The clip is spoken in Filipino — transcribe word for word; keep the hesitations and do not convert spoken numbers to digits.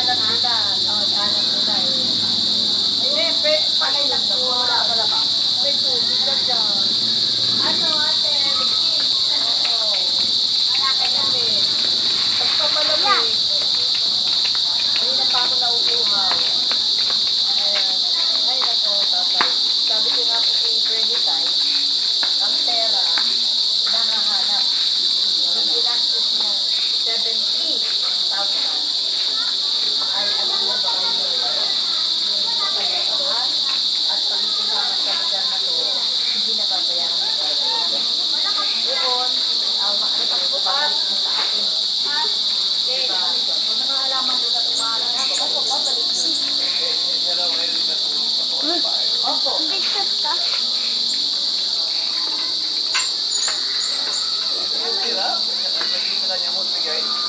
anak nila. Oh, anak nila eh. Hindi, pe, panay lang po. Wala ka pala ba? May tubig lang dyan. Ano, ate? Oo. Malamig. Pagka malamig. Kanina pa ako nauuhaw. Ayan. Ay, nako, tatay. Sabi ko nga po kay Bernie Tay, ang pera, nahahanap. Hindi ginastos niya seventy thousand. Ay, alam mo ba kayo? Yung pagkakaroon at pagkakaroon sa lugar na to, hindi nababayaran ng pera. Yun, ang makakapagpapalik mo sa akin. Ha? Diba? Kung nangalaman nyo na tumahalan na, opo, babalik nyo. Opo. Big shot ka? Yung tira, nagkita niya mo, bigay.